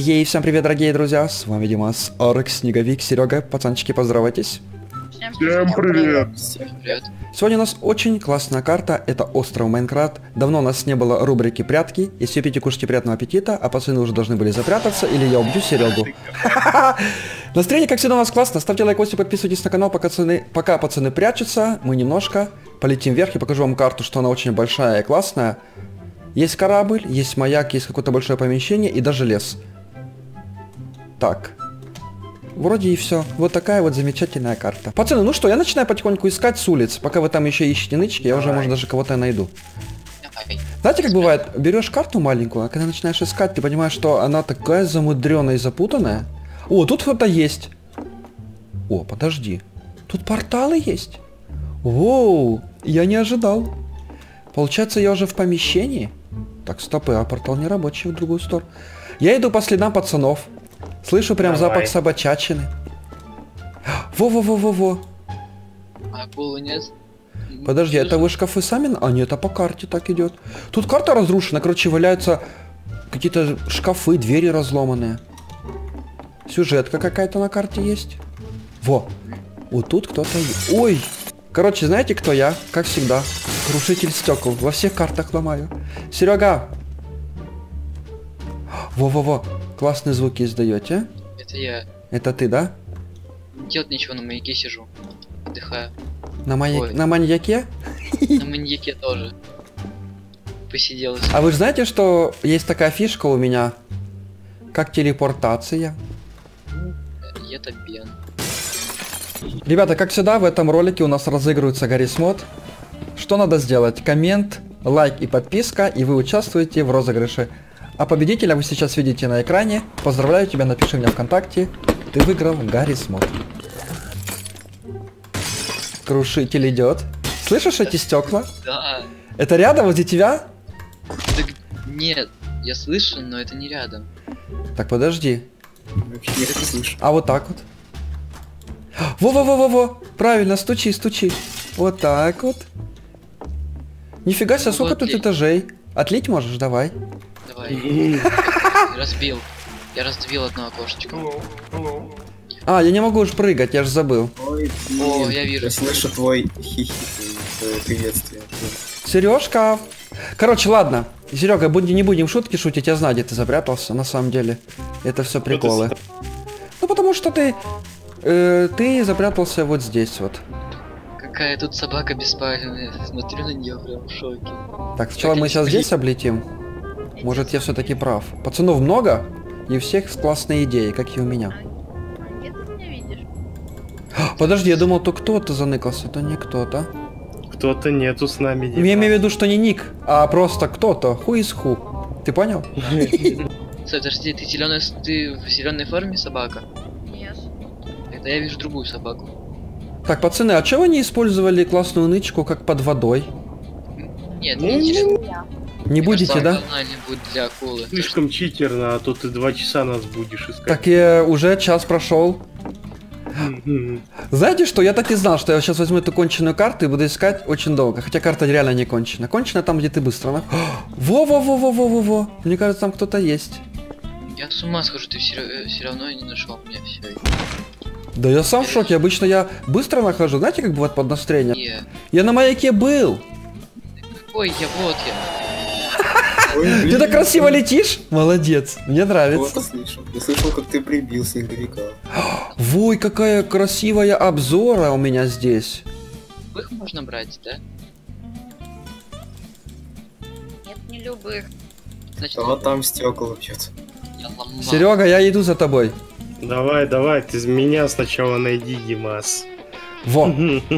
Ей, всем привет, дорогие друзья, с вами Димас, Орекс, Снеговик, Серега, пацанчики, поздоровайтесь. Всем привет! Всем привет. Сегодня у нас очень классная карта, это остров Майнкрафт. Давно у нас не было рубрики «Прятки». Если вы пьете, кушайте, приятного аппетита, а пацаны уже должны были запрятаться, или я убью Серегу. Настроение, как всегда, у нас классно. Ставьте лайк, подписывайтесь на канал, пока пацаны прячутся. Мы немножко полетим вверх и покажу вам карту, что она очень большая и классная. Есть корабль, есть маяк, есть какое-то большое помещение и даже лес. Так. Вроде и все. Вот такая вот замечательная карта. Пацаны, ну что, я начинаю потихоньку искать с улиц. Пока вы там еще ищете нычки, я уже, может, даже кого-то найду. Знаете, как бывает? Берешь карту маленькую, а когда начинаешь искать, ты понимаешь, что она такая замудренная и запутанная. О, тут кто-то есть. О, подожди. Тут порталы есть. Воу, я не ожидал. Получается, я уже в помещении? Так, стопы, а портал не рабочий в другую сторону. Я иду по следам пацанов. Слышу прям запах собачатины. Во-во-во-во-во. Акулы нет. Подожди, это вы шкафы сами? А нет, это по карте так идет. Тут карта разрушена, короче, валяются какие-то шкафы, двери разломанные. Сюжетка какая-то на карте есть. Во. Вот тут кто-то есть. Ой. Короче, знаете, кто я? Как всегда. Крушитель стекол. Во всех картах ломаю. Серега. Во-во-во. Классные звуки издаете. Это я. Это ты, да? Делать ничего, на маяке сижу. Отдыхаю. На маньяке? На маньяке тоже. Посидел. А вы же знаете, что есть такая фишка у меня? Как телепортация. Это Бен. Ребята, как всегда, в этом ролике у нас разыгрывается Гаррис Мод. Что надо сделать? Коммент, лайк и подписка, и вы участвуете в розыгрыше. А победителя вы сейчас видите на экране. Поздравляю тебя, напиши мне ВКонтакте. Ты выиграл Гаррис Мод. Крушитель идет. Слышишь эти стекла? Да. Это рядом возле тебя? Так, нет, я слышу, но это не рядом. Так, подожди. Вообще не слышу. А вот так вот. Во-во-во-во-во. Правильно, стучи, стучи. Вот так вот. Нифига себе, сколько тут этажей. Отлить можешь? Давай. Давай. Разбил. Я раздвил одно окошечко. А, я не могу уж прыгать, я же забыл. Ой, О, я вижу. Я слышу твой хихи, приветствие. Сережка. Короче, ладно. Серега, не будем шутки шутить, я знаю, где ты запрятался, на самом деле. Это все приколы. Ну, потому что ты запрятался вот здесь вот. Какая тут собака беспальная. Смотрю на нее прям в шоке. Так, сначала мы сейчас здесь облетим. Может, я все-таки прав. Пацанов много, и у всех классные идеи, как и у меня. Где ты меня видишь? Подожди, я думал, то кто-то заныкался, это не кто-то. Кто-то нету с нами. Я имею в виду, что не ник, а просто кто-то. Who is who? Ты понял? Стой, подожди, ты в зеленой форме собака? Нет. Тогда я вижу другую собаку. Так, пацаны, а чего вы не использовали классную нычку, как под водой? Нет, не интересно. Я. Не будете, да? Будет для акулы. Слишком читерно, а то ты 2 часа нас будешь искать. Так я уже час прошел. Знаете что, я так и знал, что я сейчас возьму эту конченую карту и буду искать очень долго. Хотя карта реально не кончена. Кончена там, где ты быстро. Во-во-во-во-во-во-во. Мне кажется, там кто-то есть. Я с ума схожу, ты все равно не нашел меня все. Да я сам в шоке, обычно я быстро нахожу. Знаете, как бывает под настроение? Не. Я на маяке был. Ой, вот я. Ой, Ты так красиво летишь? Молодец, мне нравится. Вот слышал. Я слышал, как ты прибил снеговика. Ой, какая красивая обзора у меня здесь. Их можно брать, да? Нет, не любых. Значит, А вот там стекла бьет. я ломал. Серега, я иду за тобой. Давай, давай, ты меня сначала найди, Димас. Во.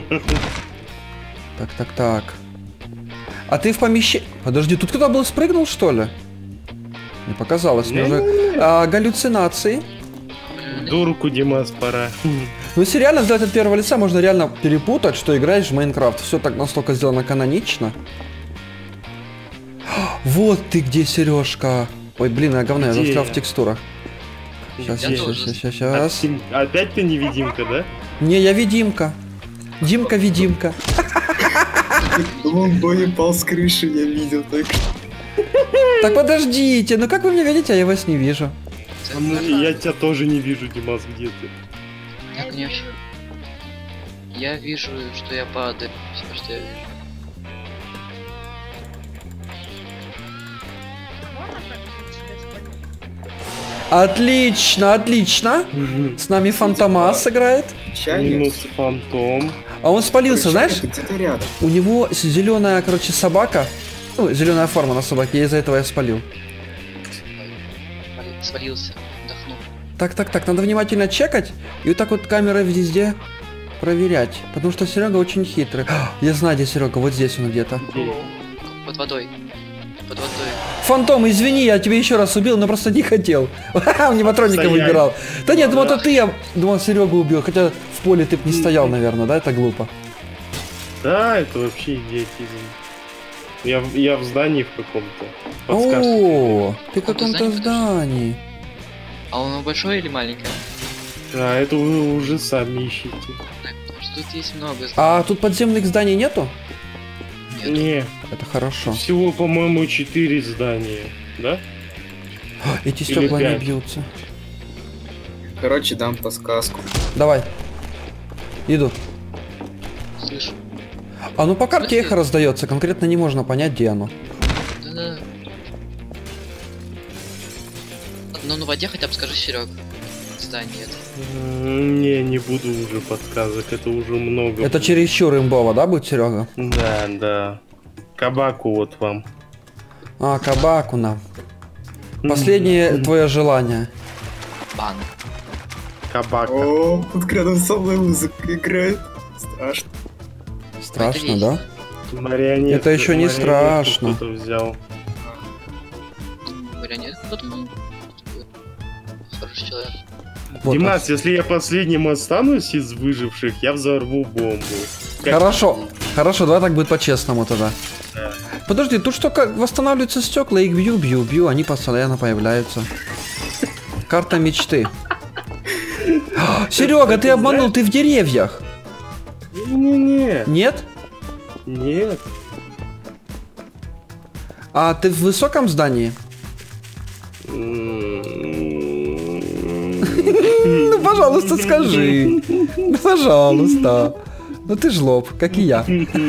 Так. А ты в помещении... Подожди, тут кто-то был спрыгнул, что ли? Не показалось мне уже. Галлюцинации. Дурку, Димас, пора. Ну, если реально сделать от первого лица, можно реально перепутать, что играешь в Майнкрафт. Все так настолько сделано канонично. Вот ты где, Сережка. Ой, блин, я говно, я застрял в текстурах. Сейчас. Опять ты невидимка, да? Не, я видимка. Димка-видимка. Он бой упал с крыши, я видел так. Так подождите, ну как вы меня видите, а я вас не вижу. Ну, я тебя тоже не вижу, Димас, где ты? Я, конечно. Я вижу, что я падаю. Все, что я вижу. Можно как-нибудь себя спалить? Отлично, отлично. С нами Фантомас играет. Чайник. Минус фантом. А он спалился, знаешь? Чайник где-то рядом. У него зеленая, короче, собака. Ну, зеленая форма на собаке, и из-за этого я спалил. Свалился, вдохнул. Так, надо внимательно чекать и вот так вот камерой везде проверять. Потому что Серега очень хитрый. Я знаю, где Серега, вот здесь он где-то. Под водой. Под водой. Фантом, извини, я тебя еще раз убил, но просто не хотел. Аниматроника выбирал. Да нет, думал, это ты, я думал, Серегу убил. Хотя в поле ты б не стоял, наверное, да? Это глупо. Да, это вообще идиотизм. Я в здании в каком-то. Подсказка. О, ты в каком-то каком-то здании. А он большой или маленький? А это вы уже сами ищите. Так, потому что тут есть много зданий. А тут подземных зданий нету? Нет. Не, Это хорошо. всего, по-моему, 4 здания, да? Эти Или стекла не 5. бьются. Короче, дам подсказку. Давай. Иду. Слышу. А ну по карте эхо раздается, конкретно не можно понять, где оно. Да-да. Ну на воде хотя бы скажи, Серег. Здание это. Не буду уже подсказок, это уже много. Это чересчур имбово, да, будет, Серега? Да. Кабаку вот вам. А, кабаку нам. Последнее твое желание. Банк. Кабака. О, тут рядом со мной музыка играет. Страшно. Страшно, да? Марионетку, Это еще не марионетку страшно. кто-то взял. Марионетку кто-то. Хороший человек. Вот Димас, если я последним останусь из выживших, я взорву бомбу. Как- Хорошо, давай так будет по-честному тогда. Да. Подожди, тут что, как восстанавливаются стекла, их бью, они постоянно появляются. Карта мечты. Серега, ты обманул, ты в деревьях. Не-не-не. Нет? Нет. А ты в высоком здании? Ну, пожалуйста, скажи. Ну, пожалуйста. Ну ты ж лоб, как и я.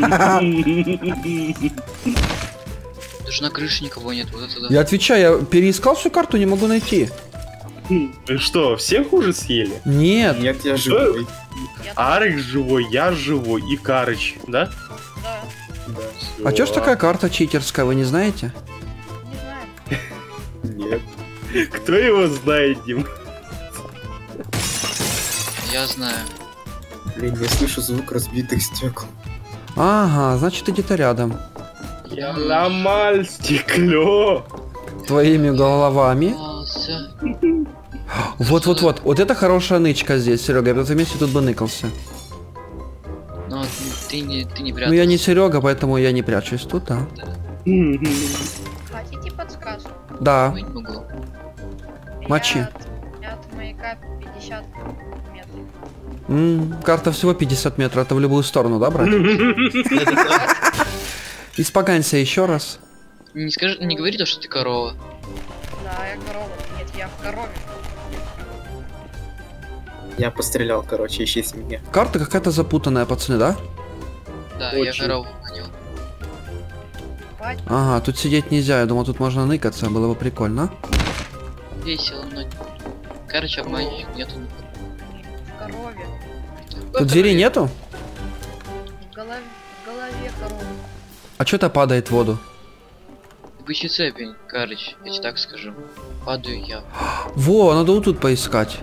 Даже на крыше никого нет. Вот это да. Я отвечаю, я переискал всю карту, не могу найти. Вы что, всех уже съели? Нет. Нет, я живой. Арик живой, я живой и Карыч, да? Да, Да. А чё ж такая карта читерская, вы не знаете? не знаю. Нет. Кто его знает, Дим? Я знаю. Блин, я слышу звук разбитых стекол. Ага, значит, ты где-то рядом. Я ломал стекло. Твоими головами. Ался. Вот. Вот это хорошая нычка здесь, Серега. Я бы вместе тут бы ныкался. Но ты не прятался. Ну я не Серега, поэтому я не прячусь тут, да. Хотите подсказку? Да, Ой, не могу. Мочи. От маяка 50 метров. Карта всего 50 метров, это в любую сторону, да, брать? Испоганься еще раз. Не говори то, что ты корова. Да, я корова. Нет, я в корове. Я пострелял, короче, ищи меня. Карта какая-то запутанная, пацаны, да? Да, Очень. я корову понял. Бать, Ага, тут сидеть нельзя, я думал, тут можно ныкаться, было бы прикольно. Весело, но... Короче, обманщик нету. в корове. Тут двери нету? В голове корова. А что-то падает в воду? Бычий цепень, Карыч, я тебе так скажу. Падаю я. Во, надо вот тут поискать.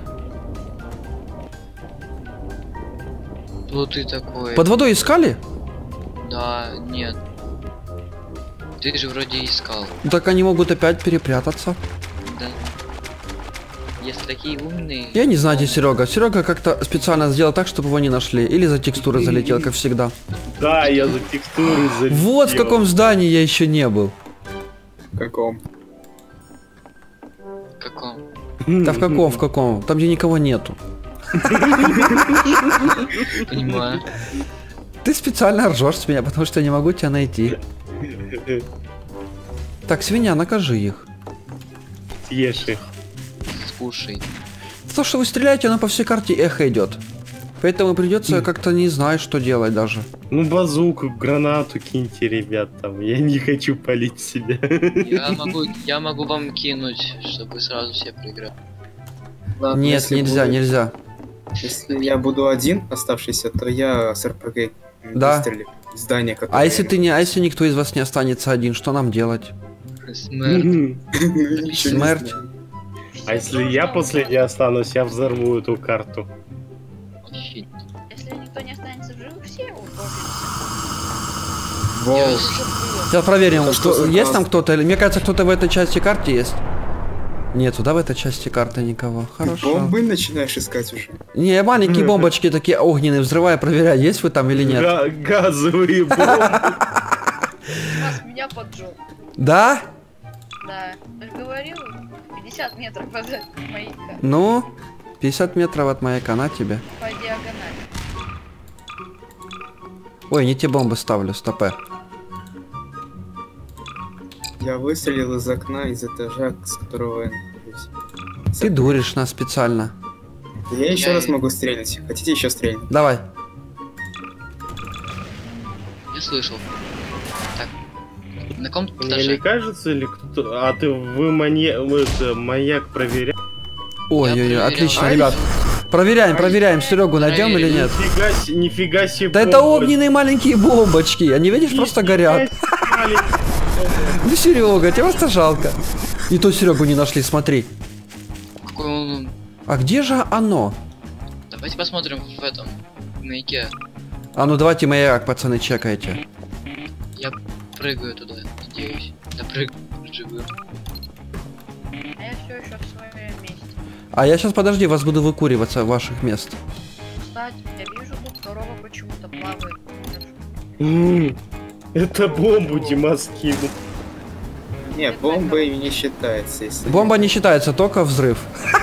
Кто ты такой? Под водой искали? Да, нет. Ты же вроде искал. Ну, так они могут опять перепрятаться. Да. Если такие умные... Я не знаю, где Серега. Серега как-то специально сделал так, чтобы его не нашли. Или за текстуры залетел, как всегда. Да, я за текстуры залетел. Вот в каком здании я еще не был. В каком? Каком? Да в каком? Там, где никого нету. Понимаю. Ты специально ржешь с меня, потому что я не могу тебя найти. Так, свинья, накажи их. Съешь их. кушай. То, что вы стреляете, оно по всей карте эхо идет. Поэтому придется как-то не знать, что делать даже. Ну, базуку, гранату киньте, ребят, там. Я не хочу палить себя. Я могу вам кинуть, чтобы сразу все проиграли. Ладно, Нет, если нельзя, будет- нельзя. Если я буду один оставшийся, то я с РПГ Да. выстрелю в здание, которое... А если ты не, а если никто из вас не останется один, что нам делать? Смерть. Ничего не Смерть. знаю. А если я последний останусь, я взорву эту карту. Вообще. Если никто не останется в живых, все утопимся. Воу. Я- Сейчас проверим, Это что кто, за есть класс? там кто-то, или мне кажется, кто-то в этой части карты есть. Нету, да, в этой части карты никого. Хорошо. Бомбы начинаешь искать уже. Не, маленькие бомбочки такие огненные, взрывай, проверяй, есть вы там или нет. Газовые бомбы. Вас меня поджег. Да? Да. Я же говорил, 50 метров от маяка. Ну, 50 метров от маяка, на тебе. По диагонали. Ой, не те бомбы ставлю, стопе. Я выстрелил из окна, из этажа, с которого я нахожусь. Ты дуришь нас специально. Я еще Я- раз могу стрелять. Хотите еще стрельнуть? Давай. Я слышал. Так. На ком Мне не этаже? кажется, или кто... А вы маяк проверял? Ой-ой-ой, проверял. отлично, Ай, ребят. Проверяем, Серегу найдем или Проверим. нет? Нифига себе. Да это бомба. огненные маленькие бомбочки, они, видишь, просто горят. Маленький. Ну, Серега, тебе просто жалко. И то Серегу не нашли, смотри. Какой он... А где же оно? Давайте посмотрим в этом в маяке. А ну давайте маяк, пацаны, чекайте. Я прыгаю туда, надеюсь. Да прыгаю, живую. А я все еще в своем месте. А я сейчас, подожди, вас буду выкуриваться ваших мест. Кстати, я вижу, тут корова почему-то плавает. Это бомбу Дима скинул. Не, бомбой не считается, если... Бомба не считается, только взрыв.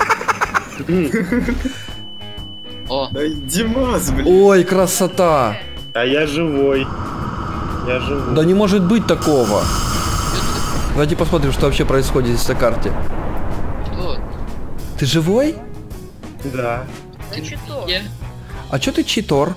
О, Да Димас, блин. Ой, красота. А я живой. Я живой. Да не может быть такого. Давайте посмотрим, что вообще происходит здесь на карте. что? Ты живой? Да. Да что? Я? А чё ты читор?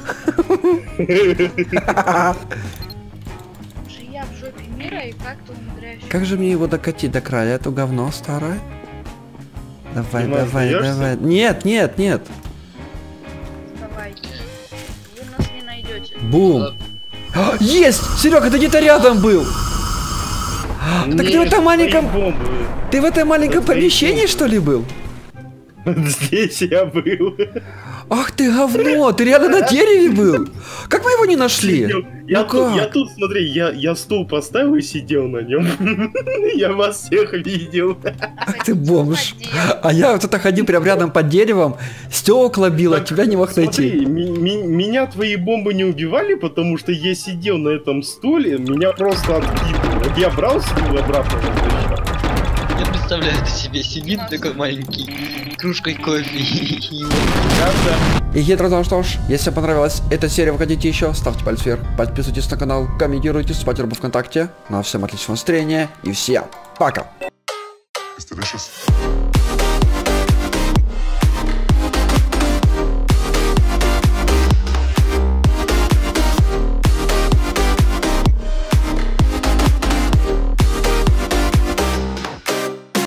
Же я в жопе мира и как-то умудряюсь. Как же мне его докатить до края? Это говно старое. Давай, Дима, давай, сдаёшься? давай. Нет, нет, нет. Давайте. Вы нас не найдете. Бум. А, есть! Серега, ты где-то рядом был. Так ты в этом маленьком... Бомбы. Ты в этом маленьком Это помещении, бомбы. что ли, был? Здесь я был. Ах ты говно, ты реально на дереве был? Как мы его не нашли? Я, Ну тут, как? я тут, смотри, я стул поставил и сидел на нем. Я вас всех видел. Ах ты бомж. А я вот это ходил прям рядом под деревом, стекла бил, а тебя не мог Смотри, найти. меня твои бомбы не убивали, потому что я сидел на этом стуле, меня просто откидывало. Вот я брал стул обратно возвращал. Я представляю это себе, сидит такой маленький, кружкой кофе и И ну что ж, если понравилась эта серия, вы хотите еще, ставьте палец вверх, подписывайтесь на канал, комментируйте, вступайте в группу ВКонтакте. Ну а всем отличного настроения и всем пока! It's delicious.